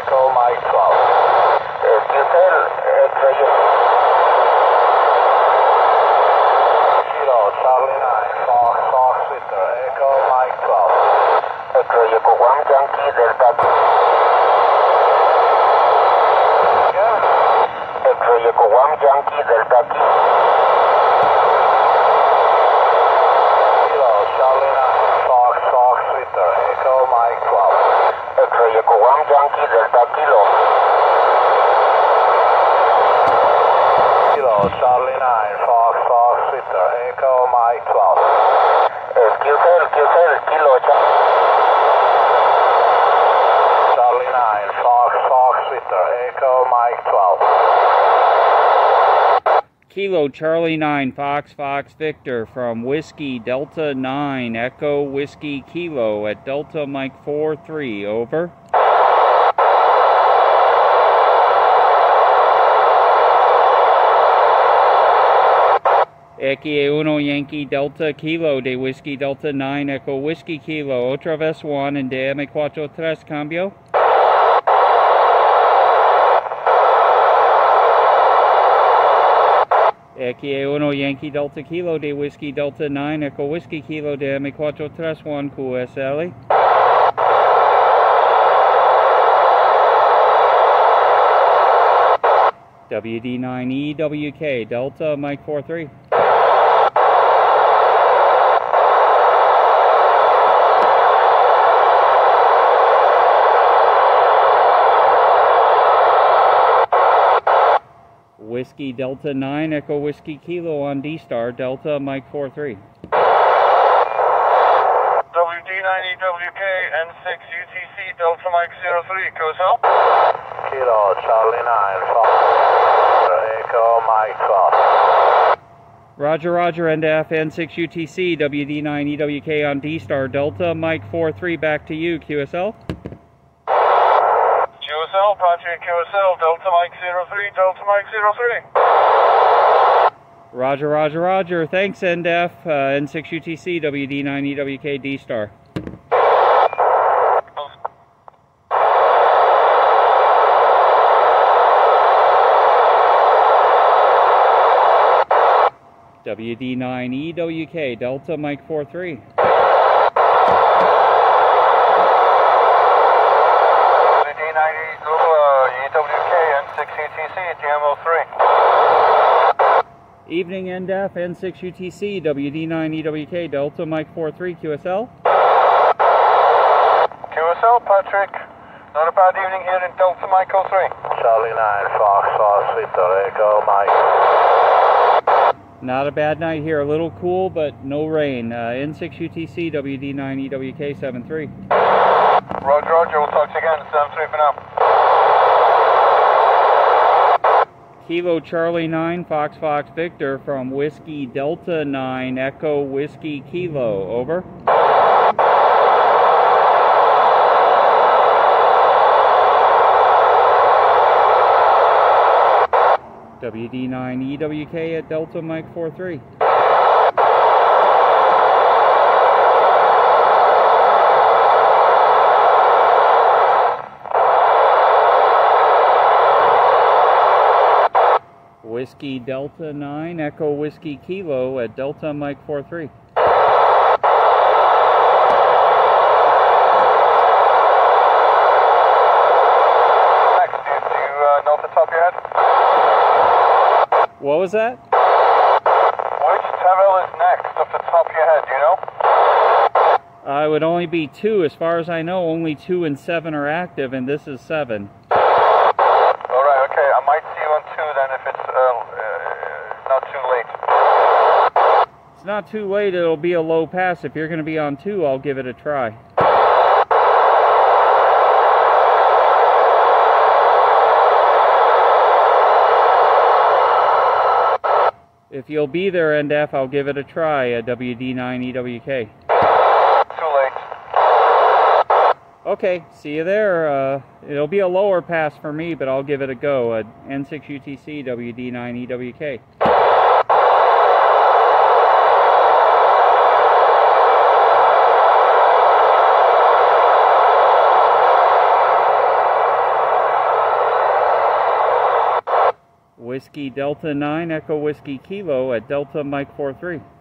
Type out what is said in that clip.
Echo Mike 12. QTEL, Kilo, Charlie 9, Fox, Victor, Echo Mike 12. Echo Yokohama Yankee Delta. Echo Yokohama Yankee Delta. Kilo, Charlie 9, Fox, Victor, Echo Mike 12. Echo Yokohama Yankee Delta Kilo. Kilo, Charlie 9, Fox, Victor, Echo Mike 12. QTEL, Kilo, Charlie 9, Fox, Victor, Echo Mike 12. Kilo Charlie 9 Fox Victor from Whiskey Delta 9 Echo Whiskey Kilo at Delta Mike 43, over. XE1 Yankee Delta Kilo de Whiskey Delta 9 Echo Whiskey Kilo otra vez Juan en DM43 cambio. XE1 Yankee Delta Kilo de Whiskey Delta 9 Echo Whiskey Kilo DM43 Juan QSL. WD9EWK Delta Mike 43. Whiskey Delta 9 Echo Whiskey Kilo on D-Star Delta Mike 43. WD9EWK N6 UTC Delta Mike 03, Cosel. Kilo, Charlie 9, Fox, Echo Mike 12. Roger, NDF N6 UTC WD9EWK on D-Star Delta Mike 43, back to you, QSL. QSL, Patrick QSL, Delta Mike 03, Delta Mike 03. Roger. Thanks, NDF N6 UTC WD9EWK D-Star. WD9EWK Delta Mike 43. WD9EWK N6 UTC TMO3. Evening NDF N6 UTC WD9EWK Delta Mike 43 QSL. QSL, Patrick. Not a bad evening here in Delta Mike 03. Charlie 9, Fox, Victor, Echo Mike. Not a bad night here, a little cool, but no rain. N6 UTC WD9EWK 73. Roger, we'll talk to you again. 73 for now. Kilo Charlie 9 Fox Victor from Whiskey Delta 9 Echo Whiskey Kilo, over. WD9EWK at Delta Mike 43. Whiskey Delta 9 Echo Whiskey Kilo at Delta Mike 43. Next, do you know off the top of your head? What was that? Which TEVEL is next off the top of your head, do you know? It would only be 2. As far as I know, only 2 and 7 are active, and this is 7. Alright, okay, I might see you on 2 then if it's not too late. It's not too late, it'll be a low pass. If you're going to be on 2, I'll give it a try. If you'll be there, NDF, I'll give it a try at WD9EWK. Too late. Okay, see you there. It'll be a lower pass for me, but I'll give it a go at N6 UTC WD9EWK. Whiskey Delta 9 Echo Whiskey Kilo at Delta Mike 43.